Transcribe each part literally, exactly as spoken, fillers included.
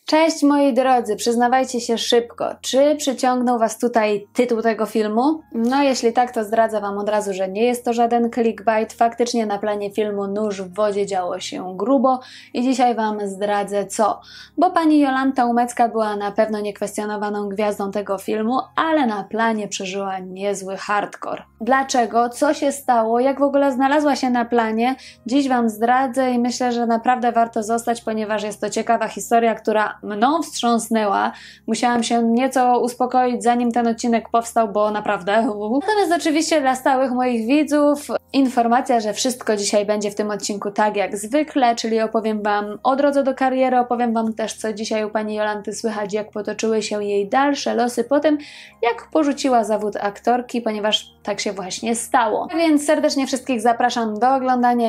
Cześć moi drodzy, przyznawajcie się szybko, czy przyciągnął was tutaj tytuł tego filmu? No jeśli tak, to zdradzę wam od razu, że nie jest to żaden clickbait, faktycznie na planie filmu Nóż w wodzie działo się grubo i dzisiaj wam zdradzę co. Bo pani Jolanta Umecka była na pewno niekwestionowaną gwiazdą tego filmu, ale na planie przeżyła niezły hardcore. Dlaczego? Co się stało? Jak w ogóle znalazła się na planie? Dziś wam zdradzę i myślę, że naprawdę warto zostać, ponieważ jest to ciekawa historia, która mną wstrząsnęła. Musiałam się nieco uspokoić, zanim ten odcinek powstał, bo naprawdę... Natomiast oczywiście dla stałych moich widzów informacja, że wszystko dzisiaj będzie w tym odcinku tak jak zwykle, czyli opowiem wam o drodze do kariery, opowiem wam też, co dzisiaj u pani Jolanty słychać, jak potoczyły się jej dalsze losy po tym, jak porzuciła zawód aktorki, ponieważ tak się właśnie stało. A więc serdecznie wszystkich zapraszam do oglądania.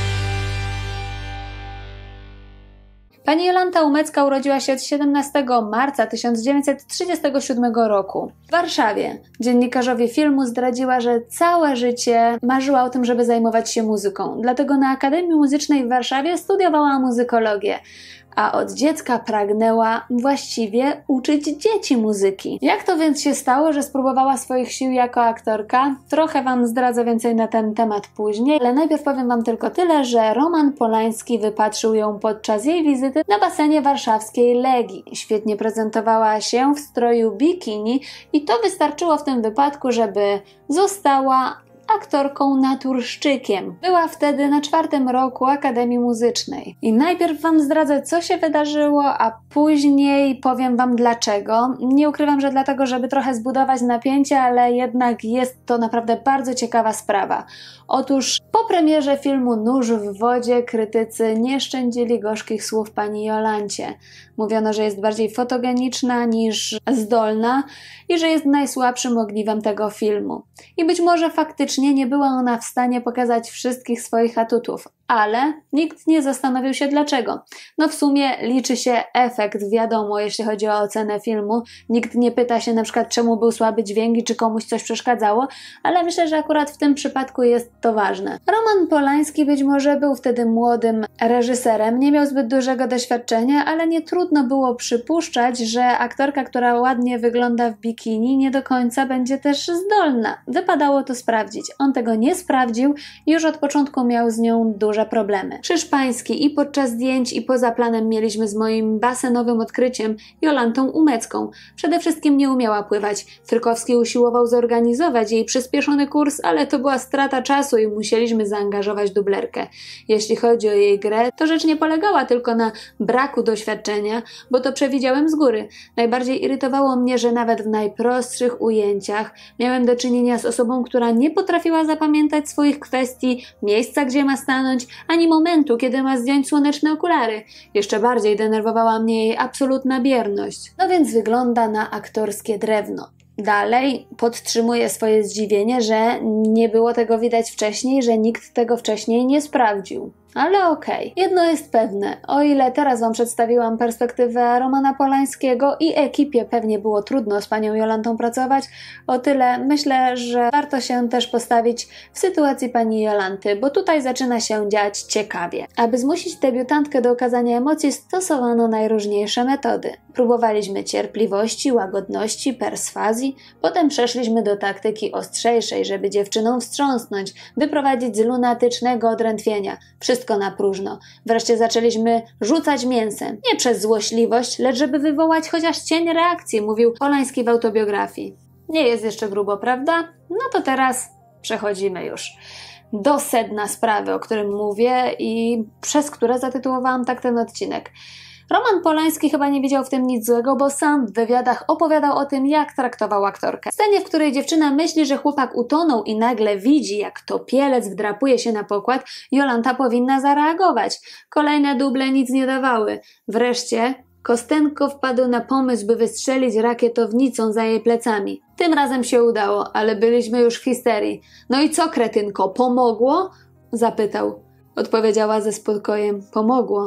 Pani Jolanta Umecka urodziła się siedemnastego marca tysiąc dziewięćset trzydziestego siódmego roku w Warszawie. Dziennikarzowi filmu zdradziła, że całe życie marzyła o tym, żeby zajmować się muzyką. Dlatego na Akademii Muzycznej w Warszawie studiowała muzykologię, a od dziecka pragnęła właściwie uczyć dzieci muzyki. Jak to więc się stało, że spróbowała swoich sił jako aktorka? Trochę wam zdradzę więcej na ten temat później, ale najpierw powiem wam tylko tyle, że Roman Polański wypatrzył ją podczas jej wizyty na basenie warszawskiej Legii. Świetnie prezentowała się w stroju bikini i to wystarczyło w tym wypadku, żeby została aktorką naturszczykiem. Była wtedy na czwartym roku Akademii Muzycznej. I najpierw wam zdradzę, co się wydarzyło, a później powiem wam dlaczego. Nie ukrywam, że dlatego, żeby trochę zbudować napięcie, ale jednak jest to naprawdę bardzo ciekawa sprawa. Otóż po premierze filmu Nóż w wodzie krytycy nie szczędzili gorzkich słów pani Jolancie. Mówiono, że jest bardziej fotogeniczna niż zdolna i że jest najsłabszym ogniwem tego filmu. I być może faktycznie nie była ona w stanie pokazać wszystkich swoich atutów, ale nikt nie zastanowił się dlaczego. No w sumie liczy się efekt, wiadomo, jeśli chodzi o ocenę filmu. Nikt nie pyta się na przykład, czemu był słaby dźwięk i czy komuś coś przeszkadzało, ale myślę, że akurat w tym przypadku jest to ważne. Roman Polański być może był wtedy młodym reżyserem, nie miał zbyt dużego doświadczenia, ale nie trudno było przypuszczać, że aktorka, która ładnie wygląda w bikini, nie do końca będzie też zdolna. Wypadało to sprawdzić. On tego nie sprawdził i już od początku miał z nią duże problemy. Krzyż pański i podczas zdjęć i poza planem mieliśmy z moim basenowym odkryciem Jolantą Umecką. Przede wszystkim nie umiała pływać. Frykowski usiłował zorganizować jej przyspieszony kurs, ale to była strata czasu i musieliśmy zaangażować dublerkę. Jeśli chodzi o jej grę, to rzecz nie polegała tylko na braku doświadczenia, bo to przewidziałem z góry. Najbardziej irytowało mnie, że nawet w najprostszych ujęciach miałem do czynienia z osobą, która nie potrafiła zapamiętać swoich kwestii, miejsca, gdzie ma stanąć, ani momentu, kiedy ma zdjąć słoneczne okulary. Jeszcze bardziej denerwowała mnie jej absolutna bierność. No więc wygląda na aktorskie drewno. Dalej podtrzymuje swoje zdziwienie, że nie było tego widać wcześniej, że nikt tego wcześniej nie sprawdził. Ale okej. Okay. Jedno jest pewne, o ile teraz wam przedstawiłam perspektywę Romana Polańskiego i ekipie pewnie było trudno z panią Jolantą pracować, o tyle myślę, że warto się też postawić w sytuacji pani Jolanty, bo tutaj zaczyna się dziać ciekawie. Aby zmusić debiutantkę do okazania emocji, stosowano najróżniejsze metody. Próbowaliśmy cierpliwości, łagodności, perswazji, potem przeszliśmy do taktyki ostrzejszej, żeby dziewczyną wstrząsnąć, wyprowadzić z lunatycznego odrętwienia. Wszystko na próżno. Wreszcie zaczęliśmy rzucać mięsem. Nie przez złośliwość, lecz żeby wywołać chociaż cień reakcji, mówił Polański w autobiografii. Nie jest jeszcze grubo, prawda? No to teraz przechodzimy już do sedna sprawy, o którym mówię i przez które zatytułowałam tak ten odcinek. Roman Polański chyba nie widział w tym nic złego, bo sam w wywiadach opowiadał o tym, jak traktował aktorkę. W scenie, w której dziewczyna myśli, że chłopak utonął i nagle widzi, jak topielec wdrapuje się na pokład, Jolanta powinna zareagować. Kolejne duble nic nie dawały. Wreszcie Kostenko wpadł na pomysł, by wystrzelić rakietownicą za jej plecami. Tym razem się udało, ale byliśmy już w histerii. No i co, kretynko, pomogło? Zapytał. Odpowiedziała ze spokojem. Pomogło.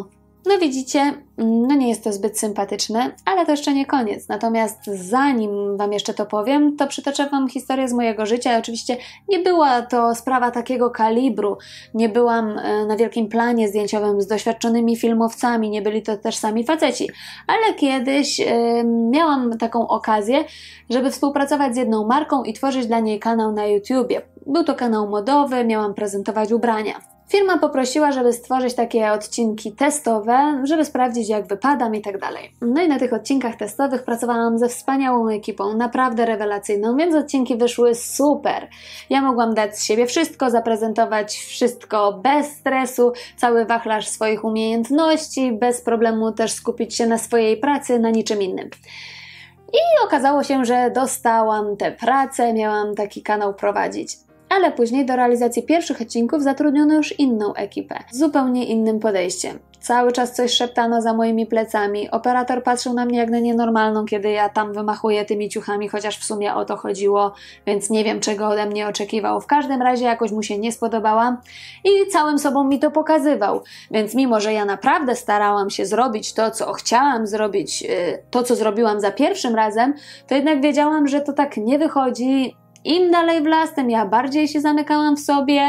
No widzicie, no nie jest to zbyt sympatyczne, ale to jeszcze nie koniec. Natomiast zanim Wam jeszcze to powiem, to przytoczę Wam historię z mojego życia. I oczywiście nie była to sprawa takiego kalibru. Nie byłam na wielkim planie zdjęciowym z doświadczonymi filmowcami, nie byli to też sami faceci. Ale kiedyś yy, miałam taką okazję, żeby współpracować z jedną marką i tworzyć dla niej kanał na YouTubie. Był to kanał modowy, miałam prezentować ubrania. Firma poprosiła, żeby stworzyć takie odcinki testowe, żeby sprawdzić, jak wypadam i tak dalej. No i na tych odcinkach testowych pracowałam ze wspaniałą ekipą, naprawdę rewelacyjną, więc odcinki wyszły super. Ja mogłam dać z siebie wszystko, zaprezentować wszystko bez stresu, cały wachlarz swoich umiejętności, bez problemu też skupić się na swojej pracy, na niczym innym. I okazało się, że dostałam tę pracę, miałam taki kanał prowadzić. Ale później do realizacji pierwszych odcinków zatrudniono już inną ekipę, z zupełnie innym podejściem. Cały czas coś szeptano za moimi plecami, operator patrzył na mnie jak na nienormalną, kiedy ja tam wymachuję tymi ciuchami, chociaż w sumie o to chodziło, więc nie wiem, czego ode mnie oczekiwał. W każdym razie jakoś mu się nie spodobałam i całym sobą mi to pokazywał. Więc mimo, że ja naprawdę starałam się zrobić to, co chciałam zrobić, to, co zrobiłam za pierwszym razem, to jednak wiedziałam, że to tak nie wychodzi. Im dalej w las, tym ja bardziej się zamykałam w sobie.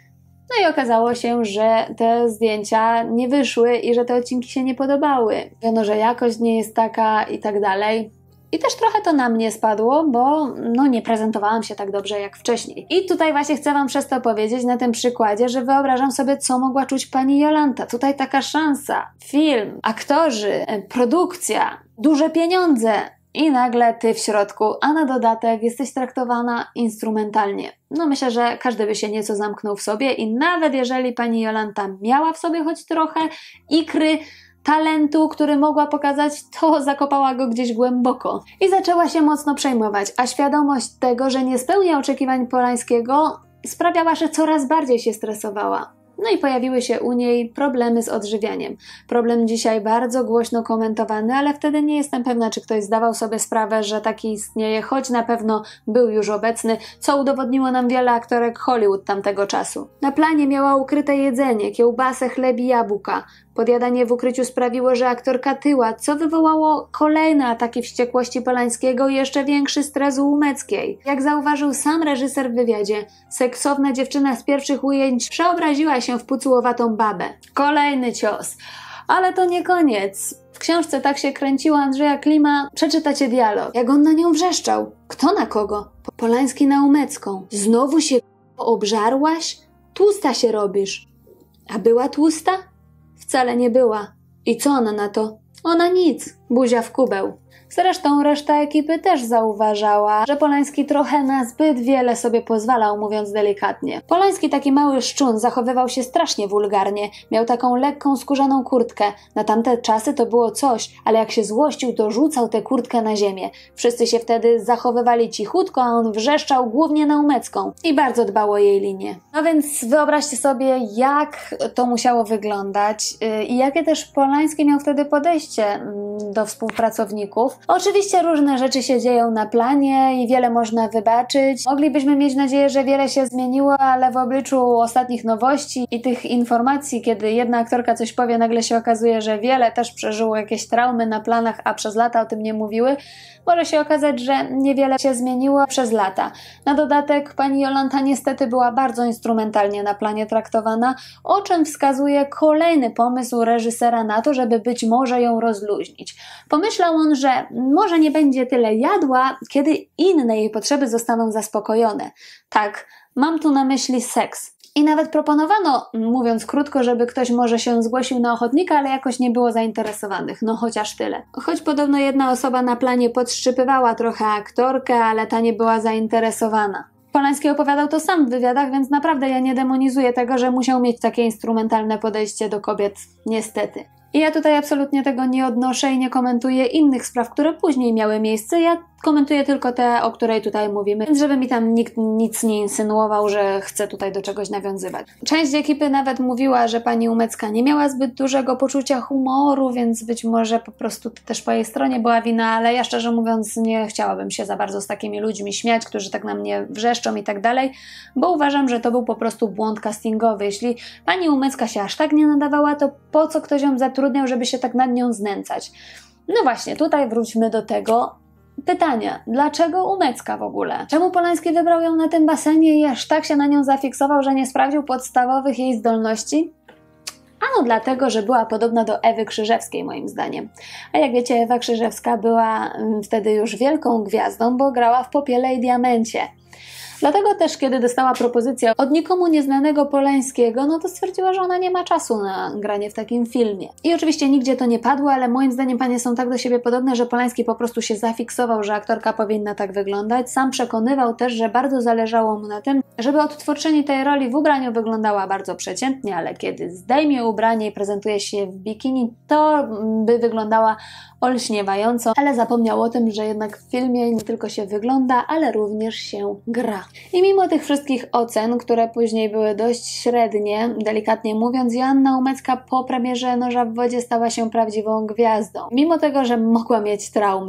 No i okazało się, że te zdjęcia nie wyszły i że te odcinki się nie podobały. Wiadomo, że jakość nie jest taka i tak dalej. I też trochę to na mnie spadło, bo no nie prezentowałam się tak dobrze jak wcześniej. I tutaj właśnie chcę Wam przez to powiedzieć na tym przykładzie, że wyobrażam sobie, co mogła czuć pani Jolanta. Tutaj taka szansa, film, aktorzy, produkcja, duże pieniądze. I nagle Ty w środku, a na dodatek jesteś traktowana instrumentalnie. No myślę, że każdy by się nieco zamknął w sobie i nawet jeżeli pani Jolanta miała w sobie choć trochę ikry, talentu, który mogła pokazać, to zakopała go gdzieś głęboko. I zaczęła się mocno przejmować, a świadomość tego, że nie spełnia oczekiwań Polańskiego, sprawiała, że coraz bardziej się stresowała. No i pojawiły się u niej problemy z odżywianiem. Problem dzisiaj bardzo głośno komentowany, ale wtedy nie jestem pewna, czy ktoś zdawał sobie sprawę, że taki istnieje, choć na pewno był już obecny, co udowodniło nam wiele aktorek Hollywood tamtego czasu. Na planie miała ukryte jedzenie, kiełbasę, chleb i jabłka. Podjadanie w ukryciu sprawiło, że aktorka tyła, co wywołało kolejne ataki wściekłości Polańskiego i jeszcze większy stres u Łumeckiej. Jak zauważył sam reżyser w wywiadzie, seksowna dziewczyna z pierwszych ujęć przeobraziła się w pucułowatą babę. Kolejny cios. Ale to nie koniec. W książce Tak się kręciło Andrzeja Klima przeczytacie dialog. Jak on na nią wrzeszczał. Kto na kogo? Polański na Łumecką. Znowu się obżarłaś? Tłusta się robisz. A była tłusta? Wcale nie była. I co ona na to? Ona nic. Buzia w kubeł. Zresztą reszta ekipy też zauważała, że Polański trochę na zbyt wiele sobie pozwalał, mówiąc delikatnie. Polański, taki mały szczun, zachowywał się strasznie wulgarnie. Miał taką lekką, skórzaną kurtkę. Na tamte czasy to było coś, ale jak się złościł, to rzucał tę kurtkę na ziemię. Wszyscy się wtedy zachowywali cichutko, a on wrzeszczał głównie na Łumecką i bardzo dbał o jej linię. No więc wyobraźcie sobie, jak to musiało wyglądać i jakie też Polański miał wtedy podejście do współpracowników. Oczywiście różne rzeczy się dzieją na planie i wiele można wybaczyć. Moglibyśmy mieć nadzieję, że wiele się zmieniło, ale w obliczu ostatnich nowości i tych informacji, kiedy jedna aktorka coś powie, nagle się okazuje, że wiele też przeżyło jakieś traumy na planach, a przez lata o tym nie mówiły, może się okazać, że niewiele się zmieniło przez lata. Na dodatek pani Jolanta niestety była bardzo instrumentalnie na planie traktowana, o czym wskazuje kolejny pomysł reżysera na to, żeby być może ją rozluźnić. Pomyślał on, że może nie będzie tyle jadła, kiedy inne jej potrzeby zostaną zaspokojone. Tak, mam tu na myśli seks. I nawet proponowano, mówiąc krótko, żeby ktoś może się zgłosił na ochotnika, ale jakoś nie było zainteresowanych, no chociaż tyle. Choć podobno jedna osoba na planie podszczypywała trochę aktorkę, ale ta nie była zainteresowana. Polański opowiadał to sam w wywiadach, więc naprawdę ja nie demonizuję tego, że musiał mieć takie instrumentalne podejście do kobiet, niestety. I ja tutaj absolutnie tego nie odnoszę i nie komentuję innych spraw, które później miały miejsce. Ja komentuję tylko te, o której tutaj mówimy, więc żeby mi tam nikt nic nie insynuował, że chce tutaj do czegoś nawiązywać. Część ekipy nawet mówiła, że pani Umecka nie miała zbyt dużego poczucia humoru, więc być może po prostu to też po jej stronie była wina, ale ja szczerze mówiąc nie chciałabym się za bardzo z takimi ludźmi śmiać, którzy tak na mnie wrzeszczą i tak dalej, bo uważam, że to był po prostu błąd castingowy. Jeśli pani Umecka się aż tak nie nadawała, to po co ktoś ją zatrudniał, żeby się tak nad nią znęcać? No właśnie, tutaj wróćmy do tego pytania. Dlaczego Umecka w ogóle? Czemu Polański wybrał ją na tym basenie i aż tak się na nią zafiksował, że nie sprawdził podstawowych jej zdolności? Ano dlatego, że była podobna do Ewy Krzyżewskiej moim zdaniem. A jak wiecie, Ewa Krzyżewska była wtedy już wielką gwiazdą, bo grała w Popiele i Diamencie. Dlatego też, kiedy dostała propozycję od nikomu nieznanego Polańskiego, no to stwierdziła, że ona nie ma czasu na granie w takim filmie. I oczywiście nigdzie to nie padło, ale moim zdaniem panie są tak do siebie podobne, że Polański po prostu się zafiksował, że aktorka powinna tak wyglądać. Sam przekonywał też, że bardzo zależało mu na tym, żeby odtwórczyni tej roli w ubraniu wyglądała bardzo przeciętnie, ale kiedy zdejmie ubranie i prezentuje się w bikini, to by wyglądała olśniewająco, ale zapomniał o tym, że jednak w filmie nie tylko się wygląda, ale również się gra. I mimo tych wszystkich ocen, które później były dość średnie, delikatnie mówiąc, Joanna Umecka po premierze Noża w wodzie stała się prawdziwą gwiazdą. Mimo tego, że mogła mieć traumę,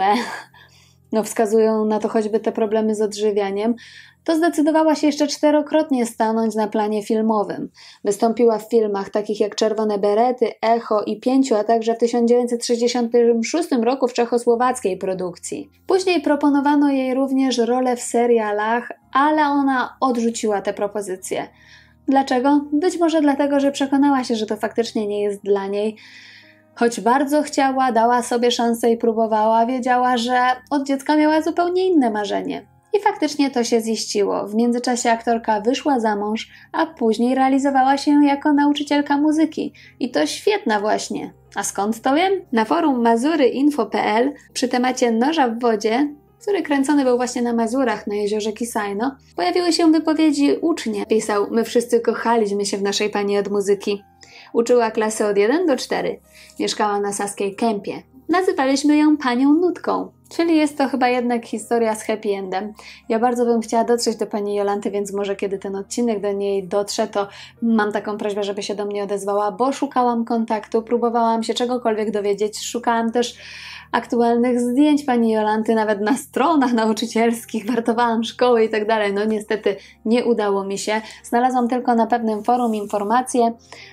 no wskazują na to choćby te problemy z odżywianiem, to zdecydowała się jeszcze czterokrotnie stanąć na planie filmowym. Wystąpiła w filmach takich jak Czerwone berety, Echo i Pięciu, a także w tysiąc dziewięćset sześćdziesiątym szóstym roku w czechosłowackiej produkcji. Później proponowano jej również rolę w serialach, ale ona odrzuciła te propozycje. Dlaczego? Być może dlatego, że przekonała się, że to faktycznie nie jest dla niej. Choć bardzo chciała, dała sobie szansę i próbowała, wiedziała, że od dziecka miała zupełnie inne marzenie. I faktycznie to się ziściło. W międzyczasie aktorka wyszła za mąż, a później realizowała się jako nauczycielka muzyki. I to świetna właśnie. A skąd to wiem? Na forum mazuryinfo kropka pe el przy temacie Noża w wodzie, który kręcony był właśnie na Mazurach, na jeziorze Kisajno, pojawiły się wypowiedzi ucznia. Pisał: my wszyscy kochaliśmy się w naszej pani od muzyki. Uczyła klasy od jeden do czterech. Mieszkała na Saskiej Kępie. Nazywaliśmy ją panią Nutką. Czyli jest to chyba jednak historia z happy endem. Ja bardzo bym chciała dotrzeć do pani Jolanty, więc może kiedy ten odcinek do niej dotrze, to mam taką prośbę, żeby się do mnie odezwała, bo szukałam kontaktu, próbowałam się czegokolwiek dowiedzieć, szukałam też aktualnych zdjęć pani Jolanty, nawet na stronach nauczycielskich, wartowałam szkoły i tak dalej. No niestety nie udało mi się. Znalazłam tylko na pewnym forum informację,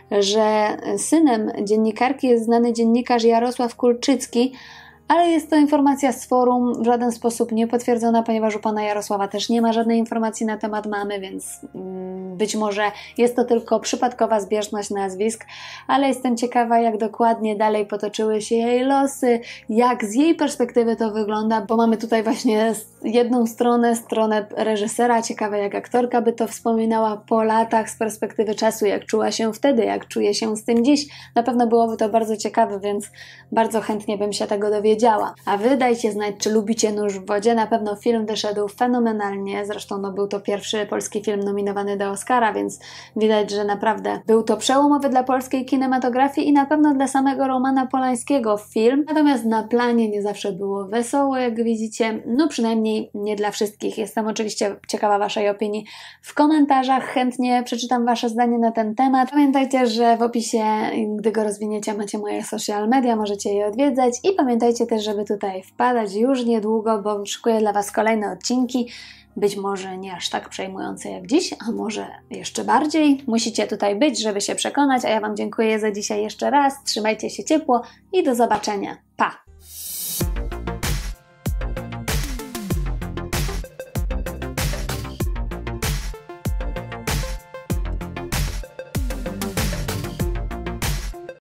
że synem dziennikarki jest znany dziennikarz Jarosław Kulczycki, ale jest to informacja z forum, w żaden sposób nie potwierdzona, ponieważ u pana Jarosława też nie ma żadnej informacji na temat mamy, więc mm, być może jest to tylko przypadkowa zbieżność nazwisk, ale jestem ciekawa, jak dokładnie dalej potoczyły się jej losy, jak z jej perspektywy to wygląda, bo mamy tutaj właśnie jedną stronę, stronę reżysera, ciekawe jak aktorka by to wspominała po latach z perspektywy czasu, jak czuła się wtedy, jak czuje się z tym dziś. Na pewno byłoby to bardzo ciekawe, więc bardzo chętnie bym się tego dowiedziała. A wy dajcie znać, czy lubicie Nóż w wodzie. Na pewno film wyszedł fenomenalnie. Zresztą no, był to pierwszy polski film nominowany do Oscara, więc widać, że naprawdę był to przełomowy dla polskiej kinematografii i na pewno dla samego Romana Polańskiego film. Natomiast na planie nie zawsze było wesoło, jak widzicie. No przynajmniej nie dla wszystkich. Jestem oczywiście ciekawa waszej opinii w komentarzach. Chętnie przeczytam wasze zdanie na ten temat. Pamiętajcie, że w opisie, gdy go rozwiniecie, macie moje social media, możecie je odwiedzać i pamiętajcie też, żeby tutaj wpadać już niedługo, bo szykuję dla was kolejne odcinki, być może nie aż tak przejmujące jak dziś, a może jeszcze bardziej. Musicie tutaj być, żeby się przekonać, a ja wam dziękuję za dzisiaj jeszcze raz, trzymajcie się ciepło i do zobaczenia. Pa!